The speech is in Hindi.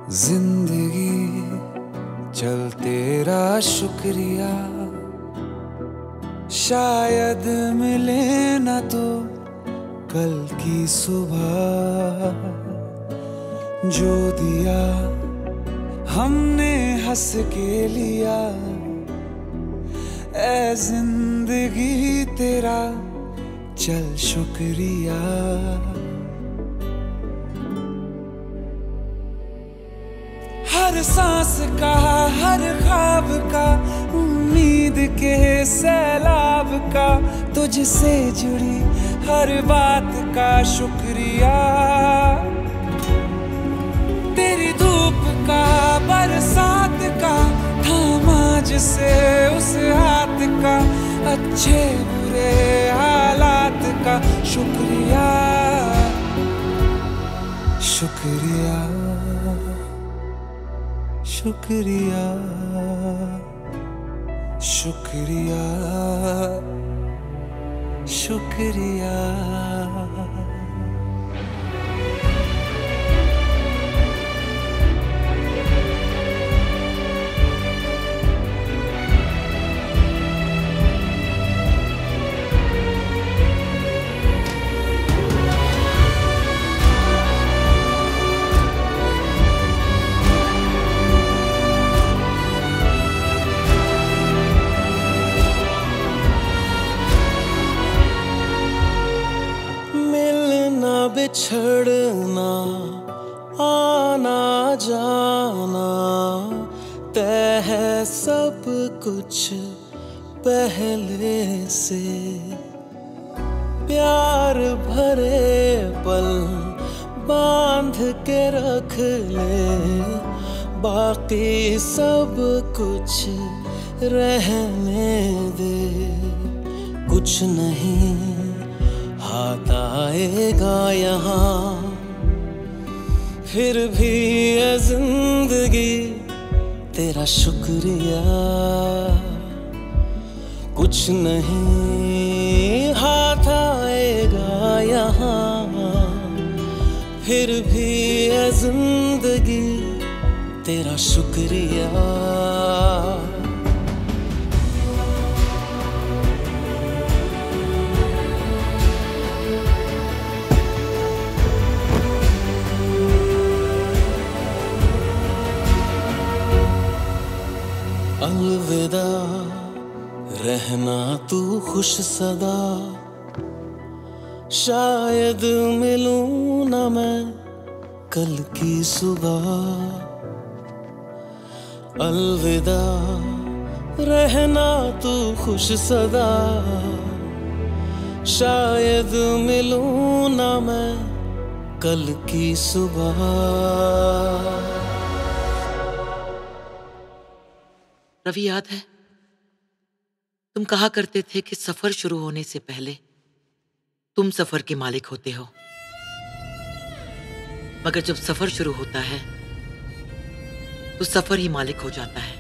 जिंदगी चल तेरा शुक्रिया, शायद मिले ना तो कल की सुबह। जो दिया हमने हंस के लिया, ऐ जिंदगी तेरा चल शुक्रिया। हर सांस का, हर ख्वाब का, उम्मीद के सैलाब का, तुझसे जुड़ी हर बात का शुक्रिया। तेरी धूप का, बरसात का, थामा जिसे उस हाथ का, अच्छे बुरे हालात का शुक्रिया। शुक्रिया शुक्रिया शुक्रिया शुक्रिया। बिछड़ना, आना जाना, तय है सब कुछ पहले से। प्यार भरे पल बांध के रख ले, बाकी सब कुछ रहने दे। कुछ नहीं हाथ आएगा यहाँ, फिर भी है जिंदगी तेरा शुक्रिया। कुछ नहीं हाथ आएगा यहाँ, फिर भी है जिंदगी तेरा शुक्रिया। अलविदा रहना तू खुश सदा, शायद मिलूं ना मैं कल की सुबह। अलविदा रहना तू खुश सदा, शायद मिलूं ना मैं कल की सुबह। रवि, याद है तुम कहा करते थे कि सफर शुरू होने से पहले तुम सफर के मालिक होते हो, मगर जब सफर शुरू होता है तो सफर ही मालिक हो जाता है।